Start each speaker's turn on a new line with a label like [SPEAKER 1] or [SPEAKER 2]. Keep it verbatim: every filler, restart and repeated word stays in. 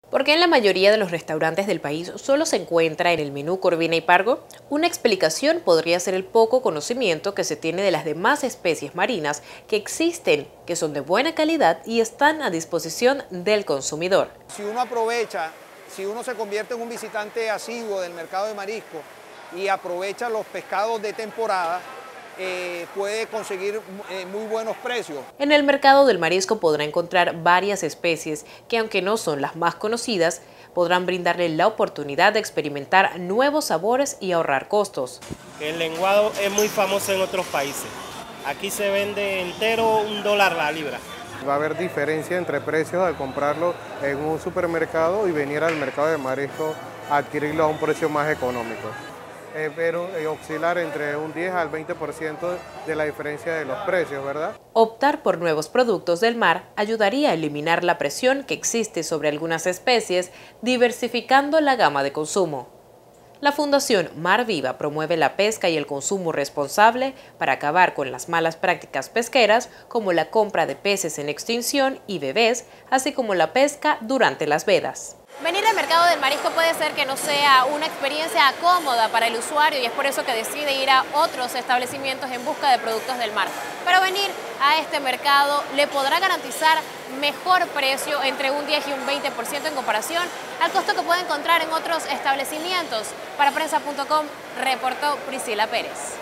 [SPEAKER 1] Porque en la mayoría de los restaurantes del país solo se encuentra en el menú corvina y pargo, una explicación podría ser el poco conocimiento que se tiene de las demás especies marinas que existen, que son de buena calidad y están a disposición del consumidor.
[SPEAKER 2] Si uno aprovecha, si uno se convierte en un visitante asiduo del mercado de marisco y aprovecha los pescados de temporada, Eh, puede conseguir eh, muy buenos precios.
[SPEAKER 1] En el mercado del marisco podrá encontrar varias especies que, aunque no son las más conocidas, podrán brindarle la oportunidad de experimentar nuevos sabores y ahorrar costos.
[SPEAKER 3] El lenguado es muy famoso en otros países. Aquí se vende entero un dólar la libra.
[SPEAKER 4] Va a haber diferencia entre precios al comprarlo en un supermercado y venir al mercado de marisco a adquirirlo a un precio más económico. Eh, pero eh, oscilar entre un diez al veinte por ciento de la diferencia de los precios, ¿verdad?
[SPEAKER 1] Optar por nuevos productos del mar ayudaría a eliminar la presión que existe sobre algunas especies, diversificando la gama de consumo. La Fundación Mar Viva promueve la pesca y el consumo responsable para acabar con las malas prácticas pesqueras, como la compra de peces en extinción y bebés, así como la pesca durante las vedas.
[SPEAKER 5] Venir al mercado del marisco puede ser que no sea una experiencia cómoda para el usuario y es por eso que decide ir a otros establecimientos en busca de productos del mar. Pero venir a este mercado le podrá garantizar mejor precio, entre un diez y un veinte por ciento en comparación al costo que puede encontrar en otros establecimientos. Para prensa punto com, reportó Priscila Pérez.